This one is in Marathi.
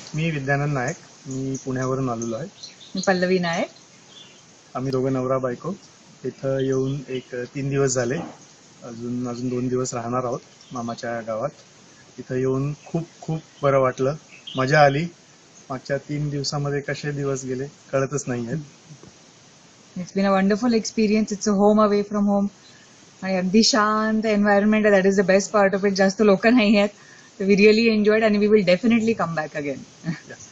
मी विद्यानंद नायक, मी पुण्यावरून आलेलो आहे. मी पल्लवी नायक. आम्ही दोघं नवरा बायको इथं येऊन एक 3 दिवस झाले. अजून 2 दिवस राहणार आहोत मामाच्या गावात. इथं येऊन खूप खूप बरं वाटलं, मजा आली. मागच्या 3 दिवसामध्ये कसे दिवस गेले कळतच नाही आहेत. It's been a wonderful experience. It's a home away from home आणि अगदी शांत एन्व्हायरमेंट आहे. That is the best part of it. जास्त लोक नाही आहेत. वी रिअली एन्जॉयड आणि we will definitely come back again.